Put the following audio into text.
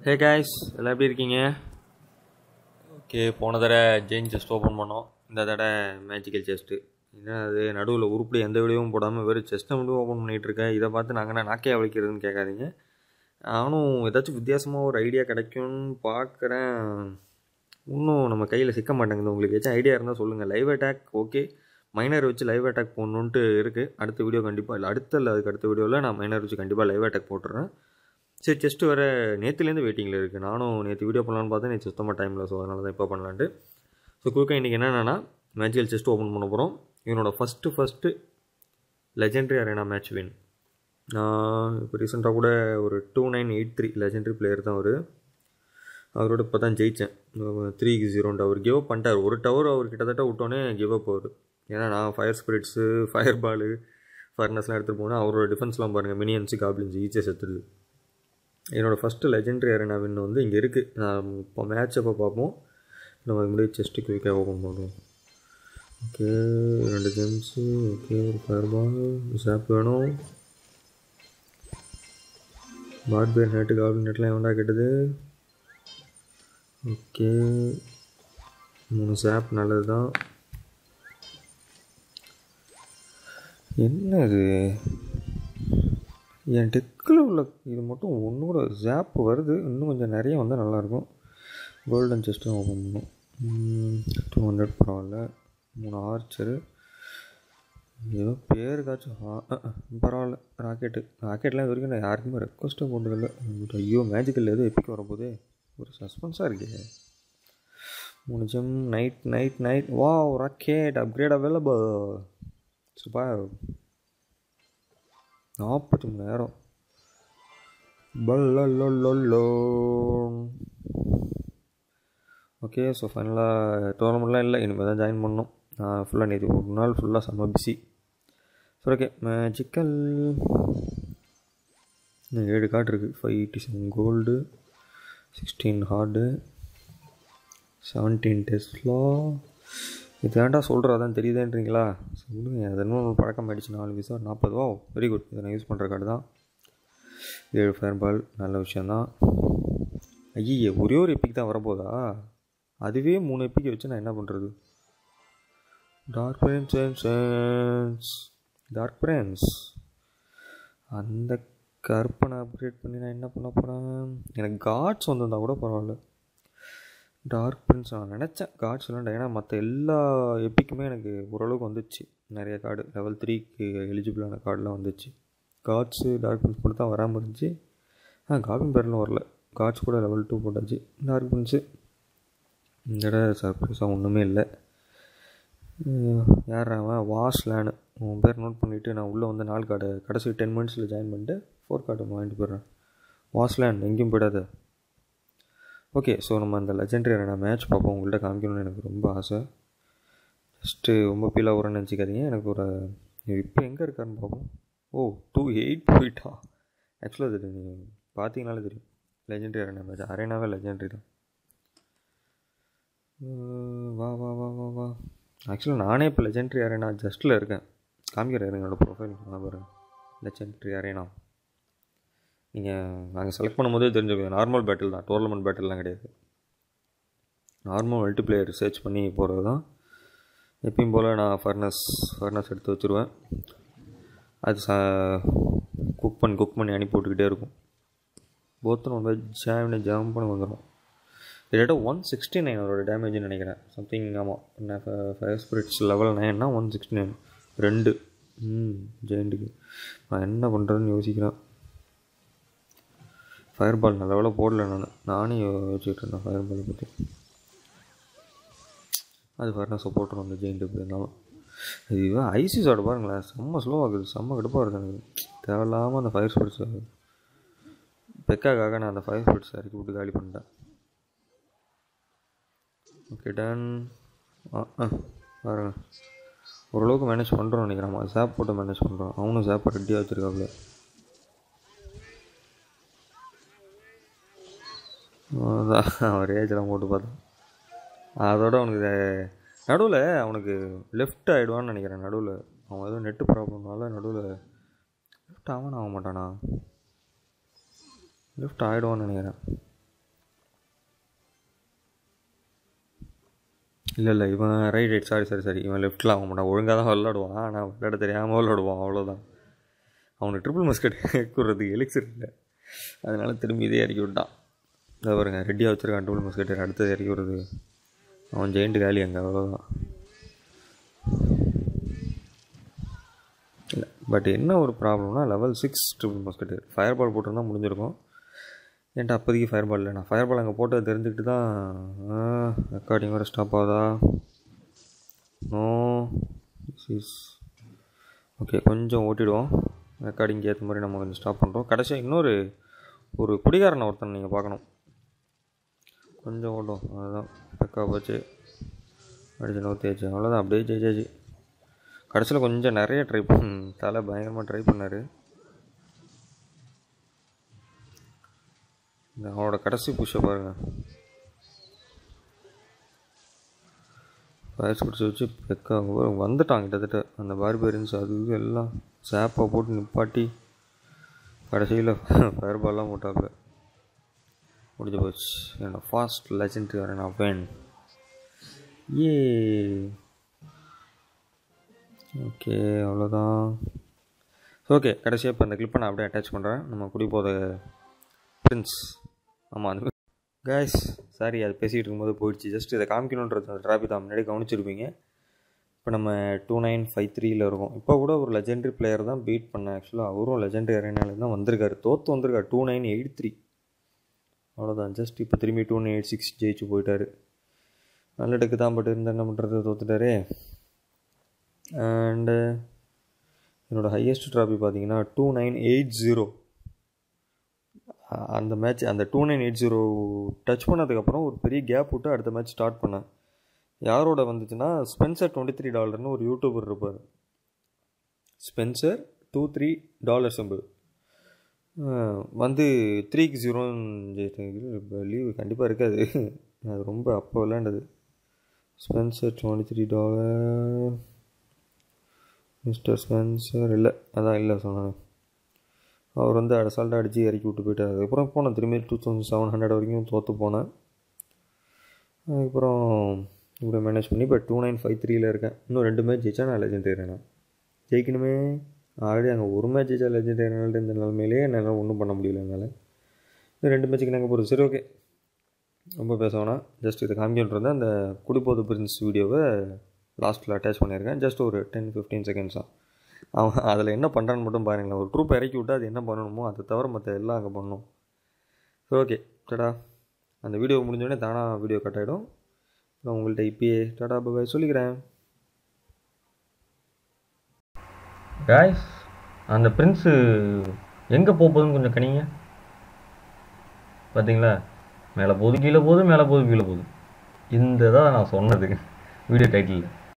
Hey guys, எல்லாம் எப்படி இருக்கீங்க? ஓகே, போன தடவை ஜெயின் செஸ்ட் ஓப்பன் பண்ணோம். இந்த தடவை மேஜிக்கல் செஸ்ட்டு. ஏன்னா அது நடுவில் உருப்படி எந்த வீடியோவும் போடாமல் வெறும் செஸ்ட்டை மட்டும் ஓப்பன் பண்ணிகிட்ருக்கேன். இதை பார்த்து நாங்கள் நாக்கே வலிக்கிறதுன்னு கேட்காதீங்க. நானும் ஏதாச்சும் வித்தியாசமாக ஒரு ஐடியா கிடைக்கும்னு பார்க்குறேன். இன்னும் நம்ம கையில் சிக்க மாட்டேங்குது. உங்களுக்கு ஏதாச்சும் ஐடியா இருந்தால் சொல்லுங்கள். லைவ் அட்டாக் ஓகே, மைனர் வச்சு லைவ் அட்டாக் போடணுன்ட்டு இருக்குது. அடுத்த வீடியோ கண்டிப்பாக இல்லை, அதுக்கு அடுத்த வீடியோவில் நான் மைனர் வச்சு கண்டிப்பாக லைவ் அட்டாக் போட்டுறேன். சரி, செஸ்ட்டு வர நேற்றுலேருந்து வெயிட்டிங்கில் இருக்குது. நானும் நேற்று வீடியோ பண்ணலான்னு பார்த்தேன், நேற்று சுத்தமாக டைமில். ஸோ அதனால தான் இப்போ பண்ணலான்ட்டு. ஸோ குயிக்காக இன்றைக்கி என்னென்னா மேஜிக்கல் செஸ்ட்டு ஓப்பன் பண்ண போகிறோம். இவனோட first legendary arena match win. நான் இப்போ ரீசெண்டாக கூட ஒரு 2983 லெஜெண்டரி பிளேயர் தான் அவரோட இப்போ தான் ஜெயித்தேன் 3-0. அவர் கிவ் அப் பண்ணிட்டார். ஒரு டவர் அவர் கிட்டத்தட்ட விட்டோன்னே கிவ் அப் அவர். ஏன்னா நான் ஃபயர் ஸ்பிரிட்ஸு, ஃபயர் பாலு, ஃபர்னஸ்லாம் எடுத்துகிட்டு போனேன். அவரோட டிஃபென்ஸ்லாம் பாருங்கள், மினியன்ஸு, காப்ளின்ஸு ஈஸியாக செத்துடுது. என்னோடய ஃபஸ்ட்டு லெஜெண்டரி அரேனா வின் இங்கே இருக்குது. நான் இப்போ மேட்ச் அப்போ பார்ப்போம். நம்ம அது முடிய செஸ்ட்டு குயிக்காக ஓப்பன் பண்ணுவோம். Okay, 2 gems. ஓகே, ஒரு ஃபயர் பால், சாப் வேணும். பாட் பேர் நெட்டு, காப்ளின் நெட்லாம் எவன்டா கெட்டுது. ஓகே, 3 சாப் நல்லது தான். என்ன இது, என் டெக்கில் உள்ள இது மட்டும் ஒன்று கூட ஜாப் வருது. இன்னும் கொஞ்சம் நிறைய வந்தால் நல்லாயிருக்கும். கோல்டன் செஸ்ட்டும் ஓப்பன் பண்ணும். 200 பரவாயில்ல. 3 ஆர்ச்சரு, ஏதோ பேருக்காச்சும் பரவாயில்ல. ராக்கெட்லாம் இது வரைக்கும் நான் யாருக்குமே ரெக்வஸ்ட்டாக போட்டதில்லை. ஐயோ, மேஜிக்கல் எதுவும் எப்பிக்க வரப்போதே, ஒரு சஸ்பென்ஸாக இருக்கே. 3 ஜெம். நைட் வா, ராக்கெட் அப்கிரேட் அவைலபிள். சூப்பர். 43,000 பல்லோ. ஓகே, ஸோ ஃபைனலாக டோர்னமெண்ட்லாம் இல்லை, இனிமேல் தான் ஜாயின் பண்ணணும். நான் ஃபுல்லாக நேற்று ஒரு நாள் ஃபுல்லாக செம்ம பிஸி. ஸோ ஓகே, மேஜிக்கல் 7 கார்டு இருக்குது. 587 கோல்டு, 16 ஹார்டு, 17 டெஸ்லா. இது வேண்டா சொல்கிறதான் தெரியுதுன்றீங்களா? சொல்லுங்கள். அது இன்னும் பழக்கம் ஆகிடுச்சு. 4 விசா 40. Very good. இதை நான் யூஸ் பண்ணுற கார்டு தான். 7 ஃபயர் பால், நல்ல விஷயந்தான். ஐயே, ஒரே ஒரு எப்பிக் தான் வரப்போதா? அதுவே 3 எப்பிக்கை வச்சு நான் என்ன பண்ணுறது? டார்க் பிரின்ஸ் அந்த கற்பனை அப்கிரேட் பண்ணி நான் என்ன பண்ண போகிறேன்? எனக்கு காட்ஸ் வந்திருந்தால் கூட பரவாயில்ல. டார்க் பிரின்ஸ் நான் நினச்சேன் கார்ட்ஸ் இல்லைண்டா. ஏன்னா மற்ற எல்லா எப்பிக்குமே எனக்கு ஓரளவுக்கு வந்துச்சு. நிறைய கார்டு லெவல் 3க்கு எலிஜிபிளான கார்டெலாம் வந்துச்சு. கார்ட்ஸு டார்க் பிரின்ஸ் மட்டும் தான் வராமல் இருந்துச்சு. காபின் பேரில் வரல. கார்ட்ஸ் கூட லெவல் 2 போட்டாச்சு. டார்க் பிரின்ஸு இந்த தடவை சர்ப்ரைஸாக ஒன்றுமே இல்லை. யார் அவன்? வாஷ்லேனு. உன் பேர் நோட் பண்ணிவிட்டு நான் உள்ளே வந்து 4 கார்டு கடைசி 10 மினிட்ஸில் ஜாயின் பண்ணிட்டு 4 கார்டு வாங்கிட்டு போயிடுறேன். வாஷ்லேன் எங்கேயும் போயிடாத. ஓகே, ஸோ நம்ம அந்த லெஜெண்டரி அரேனா மேட்ச் பார்ப்போம். உங்கள்கிட்ட காமிக்கணும்னு எனக்கு ரொம்ப ஆசை. ஜஸ்ட்டு ரொம்ப ஃபீல் ஆகுறேன்னு நினச்சிக்காதீங்க. எனக்கு ஒரு இப்போ எங்கே இருக்காருன்னு பார்ப்போம். 2-8 போயிட்டா. ஆக்சுவலாக அது நீங்கள் பார்த்தீங்கனாலே தெரியும். லெஜெண்டரி அரேனா மேட்ச், அரேனாவே லெஜெண்டரி தான். வா. ஆக்சுவலாக நானே இப்போ லெஜெண்டரி அரேனா ஜஸ்ட்டில் இருக்கேன். காமிக்கிறேன் என்னோடய ப்ரொஃபைல். நான் பாருங்கள், லெஜெண்டரி அரேனா. நாங்கள் செலக்ட் பண்ணும்போதே தெரிஞ்சுக்கோங்க, நார்மல் பேட்டில் தான், டோர்னமெண்ட் பேட்டில்லாம் கிடையாது. நார்மல் மல்டிப்ளேயர் சர்ச் பண்ணி போகிறது தான். எப்பயும் போல் நான் ஃபர்னஸ் எடுத்து வச்சுருவேன். அது குக் பண்ணி அனுப்பி விட்டுக்கிட்டே இருக்கும். போத்தனும் வந்து ஜாம் பண்ணி வந்துடும். கிட்டத்தட்ட 169 அவரோட டேமேஜ்னு நினைக்கிறேன். சம்திங். ஆமாம், ஃபயர் ஸ்பிரிட்ஸ் லெவல் 9னா 169 2 ஜெயிண்ட்டுக்கு. நான் என்ன பண்ணுறதுன்னு யோசிக்கிறேன். ஃபயர் பால் நல்ல வேலை போடல. நானே யோசிச்சுட்டு இருந்தேன் ஃபயர் பாலை பற்றி. அது ஃபர்னஸை போட்டுரும் அந்த ஜெயிண்ட்டு இருந்தாலும். இது ஐசிஸோட பாருங்களேன், செம்ம ஸ்லோ ஆகுது, செம்ம கடுப்பாக இருக்குது எனக்கு. தேவையில்லாமல் அந்த ஃபயர் ஸ்பிரிட்ஸ் பெக்காக நான் அந்த ஃபயர் ஸ்பிரிட்ஸ் இறக்கி விட்டு காலி பண்ணிட்டேன். Okay, done. பாருங்க, ஓரளவுக்கு மேனேஜ் பண்ணுறோம் நினைக்கிறேன். சாப் போட்டு மேனேஜ் பண்ணுறோம். அவனும் சாப்பை ரெடியாக வச்சுருக்காப்புல. அவன் ரேஜெலாம் போட்டு பார்த்தேன். அதோட அவனுக்கு நடுவில் அவனுக்கு லெஃப்ட் ஆகிடுவான்னு நினைக்கிறேன். நடுவில் அவன் ஏதோ நெட்டு ப்ராப்ளம்னால நடுவில் லெஃப்ட் ஆக மாட்டானா? லெஃப்ட் ஆகிடுவான்னு நினைக்கிறேன். இல்லை இவன் ரைட் சாரி இவன் லெஃப்ட்டில் ஆக மாட்டான். ஒழுங்காக தான் விளாடுவான், ஆனால் விளையாட தெரியாமல் விளாடுவான், அவ்வளோதான். அவனுக்கு ட்ரிபிள் மஸ்கட் கூடுறதுக்கு எலிக்சர் இல்லை, அதனால் திரும்பி இதே இறக்கி விட்டான். இதை பாருங்க, ரெடியாக வச்சுருக்கான் ட்ரிபிள் மஸ்கட். அடுத்தது இறக்கி விடுறது அவன் ஜெயிண்ட் காலி அங்கே, அவ்வளோதான். இல்லை பட் என்ன ஒரு ப்ராப்ளம்னா level 6 triple musket. Fire ball போட்டிருந்தா முடிஞ்சிருக்கும். ஏன்ட்டா அப்போதைக்கு ஃபயர் பால் இல்லை, நான் ஃபயர் பால் அங்கே போட்டு தெரிஞ்சுக்கிட்டு தான். ரெக்கார்டிங் வேறு ஸ்டாப் ஆகுதா? நோ இஸ் ஓகே, கொஞ்சம் ஓட்டிடுவோம். ரெக்கார்டிங்க்கு ஏற்ற மாதிரி நம்ம கொஞ்சம் ஸ்டாப் பண்ணுறோம். கடைசியாக இன்னொரு ஒரு குடிகாரனை ஒருத்தன் நீங்கள் பார்க்கணும், கொஞ்சம் ஓடும். அதுதான் பக்கா போச்சு, அடிச்சு நோத்தியாச்சு, அவ்வளோதான். அப்படியே ஜெயிச்சாச்சு. கடைசியில் கொஞ்சம் நிறைய ட்ரை தலை பயங்கரமாக ட்ரை பண்ணார். அவனோட கடைசி புஷை பாருங்கள், ஃபயர்ஸ் பிடிச்சி வச்சு பெக்கா வந்துட்டான் கிட்டத்தட்ட. அந்த பார்பேரியன்ஸ் அது இது எல்லாம் சேப்பை போட்டு நிப்பாட்டி கடைசியில் ஃபயர் பால்லாம் போட்டாப்புல முடிஞ்சு போச்சு. என்னோட ஃபாஸ்ட் லெஜெண்ட் வரேன் நான் வேன். ஏ ஓகே, அவ்வளோதான். ஓகே, கடைசியாக இப்போ அந்த கிளிப்பை நான் அப்படியே அட்டாச் பண்ணுறேன். நம்ம குடி போத பிரின்ஸ். ஆமாம், அந்த கைஸ் சாரி, அது பேசிகிட்டு இருக்கும்போது போயிடுச்சு. ஜஸ்ட் இதை காமிக்கணுன்றது அந்த டிராஃபிக் தான் முன்னாடி கவனிச்சிருப்பீங்க. இப்போ நம்ம 2953 இருக்கோம். இப்போ கூட ஒரு லெஜெண்டரி பிளேயர் தான் பீட் பண்ணேன். ஆக்சுவலாக அவரும் லெஜெண்டரி அரேனால தான் வந்திருக்காரு, தோற்று வந்திருக்காரு 2983. அவ்வளோதான். ஜஸ்ட் இப்போ திரும்பி 2986 ஜெயிச்சு போயிட்டார். நல்ல இடக்கு தான், பட் இருந்தால் என்ன பண்ணுறது, தோத்துட்டாரே. அண்டு என்னோடய ஹையஸ்ட் ட்ராஃபி பார்த்தீங்கன்னா 2980. அந்த மேட்ச் அந்த 2980 டச் பண்ணதுக்கப்புறம் ஒரு பெரிய கேப் விட்டு அடுத்த மேட்ச் ஸ்டார்ட் பண்ணேன். யாரோட வந்துச்சுன்னா ஸ்பென்சர் $23 ஒரு யூடியூபர் இருப்பார். ஸ்பென்சர் $23 சிம்பிள் வந்து 3-0 லீவு கண்டிப்பாக இருக்காது, அது ரொம்ப அப்போ விளையாண்டது. ஸ்பென்சர் $23, மிஸ்டர் ஸ்பென்சர் இல்லை, அதான் இல்லை சொன்னாங்க. அவர் வந்து அசால்ட்டாக அடித்து இறக்கி விட்டு போயிட்டார். அதுக்கப்புறம் போனேன் திரும்பி 2700 வரைக்கும் தோற்று போனேன். அதுக்கப்புறம் இப்படி மேனேஜ் பண்ணி இப்போ 2953 இருக்கேன். இன்னும் 2 மேட்ச் ஜெயிச்சா நான் லெஜெண்ட் ஏறினேன். ஜெயிக்கணுமே, ஆல்ரெடி அங்கே ஒரு மேட்ச் ஜெயிச்சா லெஜெண்ட் ஏறினால இந்த நிலைமையிலே என்னால் ஒன்றும் பண்ண முடியல. என்னால் இந்த 2 மேட்ச்சுக்கு நாங்கள் போகிறது. சரி ஓகே, ரொம்ப பேச வேணாம். ஜஸ்ட் இதை காமிக்கின்றது அந்த குடிபோது பிரின்ஸ் வீடியோவை லாஸ்ட்டில் அட்டாச் பண்ணியிருக்கேன். ஜஸ்ட் ஒரு 10-15 செகண்ட்ஸ் தான். அவன் அதில் என்ன பண்ணுறான்னு மட்டும் பாருங்களேன். ஒரு ட்ரூப்பை இறக்கி விட்டு அது என்ன பண்ணணுமோ அதை தவிர மற்ற எல்லாம் அங்கே பண்ணணும். சரி ஓகே, டடா. அந்த வீடியோ முடிஞ்சோடனே தானாக வீடியோ கட் ஆகிடும். நான் உங்கள்கிட்ட இப்பயே டடா பாய் சொல்லிக்கிறேன். காய்ஸ், அந்த பிரின்ஸு எங்கே போகுதுன்னு கொஞ்சம் கணிங்க. பார்த்தீங்களா, மேலே போகுது கீழே போகுது, மேலே போகுது கீழே போகுது. இந்த தான் நான் சொன்னது வீடியோ டைட்டிலில்.